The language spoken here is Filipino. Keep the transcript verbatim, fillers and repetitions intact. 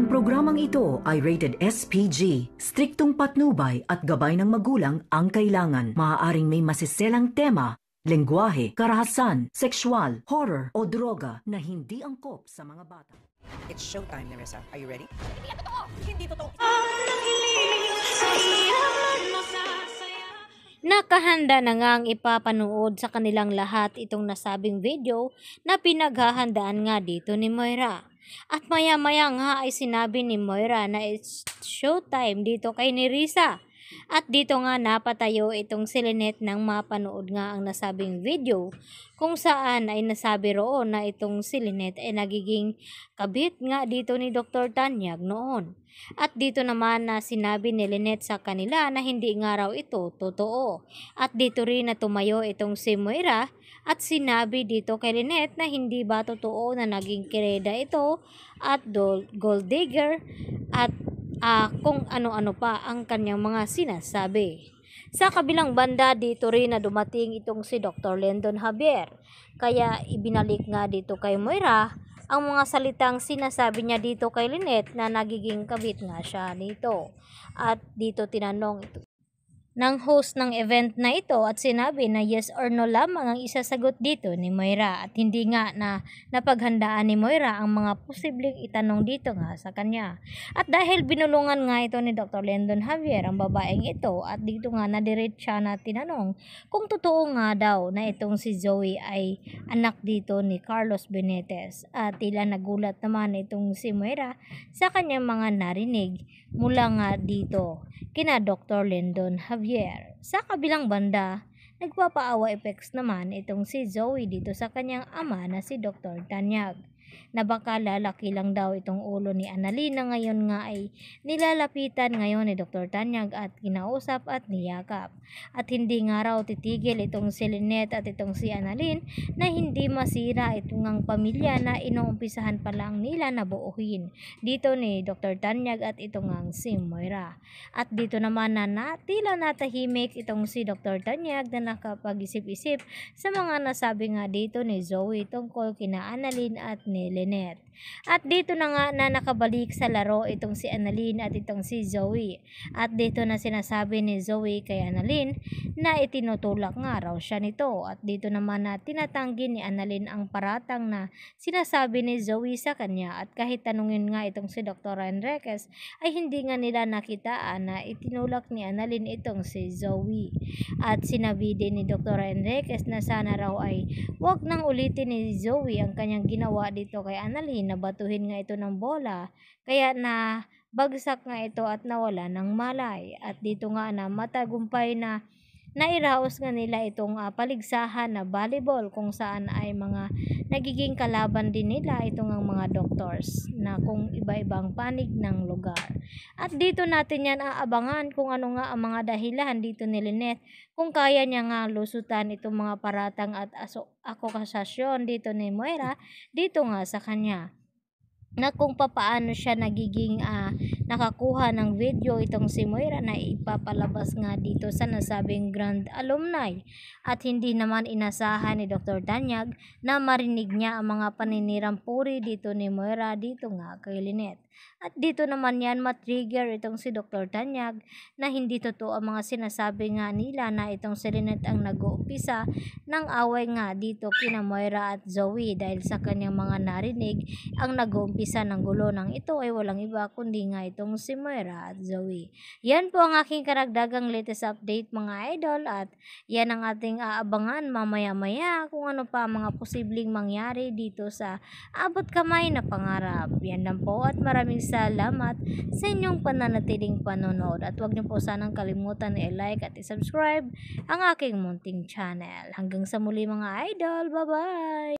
Ang programang ito ay rated S P G. Striktong patnubay at gabay ng magulang ang kailangan. Maaaring may masiselang tema, lengguwahe, karahasan, sexual, horror o droga na hindi angkop sa mga bata. It's showtime, Nerissa. Are you ready? Hindi yan totoo! Hindi totoo! Nakahanda na nga ang ipapanood sa kanilang lahat itong nasabing video na pinaghahandaan nga dito ni Moira. At maya-maya nga ay sinabi ni Moira na it's showtime dito kay Nerissa. At dito nga napatayo itong si Lynette nang mapanood nga ang nasabing video kung saan ay nasabi roon na itong si Lynette ay nagiging kabit nga dito ni Doctor Tanyag noon. At dito naman na sinabi ni Lynette sa kanila na hindi nga raw ito totoo. At dito rin na tumayo itong si Moira at sinabi dito kay Lynette na hindi ba totoo na naging kireda ito at gold digger at Uh, kung ano-ano pa ang kanyang mga sinasabi. Sa kabilang banda dito rin na dumating itong si Doctor Lyndon Javier. Kaya ibinalik nga dito kay Moira ang mga salitang sinasabi niya dito kay Lynette na nagiging kabit nga siya nito. At dito tinanong ito ng host ng event na ito at sinabi na yes or no lamang ang isasagot dito ni Moira at hindi nga na napaghandaan ni Moira ang mga posibleng itanong dito nga sa kanya. At dahil binulungan nga ito ni Doctor Lyndon Javier ang babaeng ito at dito nga nadiretsa na tinanong kung totoo nga daw na itong si Zoe ay anak dito ni Carlos Benitez at tila nagulat naman itong si Moira sa kanyang mga narinig mula nga dito kina Doctor Lyndon Javier. Sa kabilang banda, nagpapaawa effects naman itong si Zoe dito sa kanyang ama na si Doctor Tanyag na baka lalaki lang daw itong ulo ni Annalyn na ngayon nga ay nilalapitan ngayon ni Doctor Tanyag at kinausap at niyakap. At hindi nga raw titigil itong si Lynette at itong si Annalyn na hindi masira itong ang pamilya na inuumpisahan pa lang nila na buuhin dito ni Doctor Tanyag at itong ang si Moira. At dito naman na, na tila natahimik itong si Doctor Tanyag na nakapag-isip-isip sa mga nasabi nga dito ni Zoe tungkol kina Annalyn at ni Lynette. At dito na nga na nakabalik sa laro itong si Annalyn at itong si Zoe. At dito na sinasabi ni Zoe kay Annalyn na itinutulak nga raw siya nito. At dito naman na tinatanggi ni Annalyn ang paratang na sinasabi ni Zoe sa kanya. At kahit tanungin nga itong si Doctor Enriquez ay hindi nga nila nakitaan na itinulak ni Annalyn itong si Zoe. At sinabi din ni Doctor Enriquez na sana raw ay wag nang ulitin ni Zoe ang kanyang ginawa dito kay Annalyn na batuhin nga ito ng bola kaya na bagsak nga ito at nawala ng malay. At dito nga na matagumpay na nairaos nga nila itong uh, paligsahan na volleyball kung saan ay mga nagiging kalaban din nila itong ang mga doctors na kung iba-ibang panig ng lugar. At dito natin yan aabangan kung ano nga ang mga dahilan dito ni Lynette kung kaya niya nga lusutan itong mga paratang at akusasyon dito ni Moira dito nga sa kanya. Na kung papaano siya nagiging uh, nakakuha ng video itong si Moira na ipapalabas nga dito sa nasabing grand alumni. At hindi naman inasahan ni Doctor Tanyag na marinig niya ang mga paninirang puri dito ni Moira dito nga kay Lynette. At dito naman yan matrigger itong si Doctor Tanyag na hindi totoo ang mga sinasabi nga nila na itong si Lynette ang nag-uumpisa ng away nga dito kina Moira at Zoe dahil sa kanyang mga narinig ang nag-uumpisa ng gulo ng ito ay walang iba kundi nga itong si Moira at Zoe. Yan po ang aking karagdagang latest update mga idol at yan ang ating aabangan mamaya-maya kung ano pa mga posibleng mangyari dito sa Abot Kamay Na Pangarap. Yan lang po at maraming salamat sa inyong pananatiling panonood at huwag niyo po sanang kalimutan na i-like at i-subscribe ang aking munting channel. Hanggang sa muli mga idol, bye-bye!